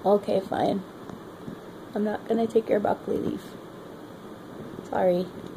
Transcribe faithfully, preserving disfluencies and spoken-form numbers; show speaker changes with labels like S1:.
S1: Okay, fine. I'm not gonna take your broccoli leaf. Sorry.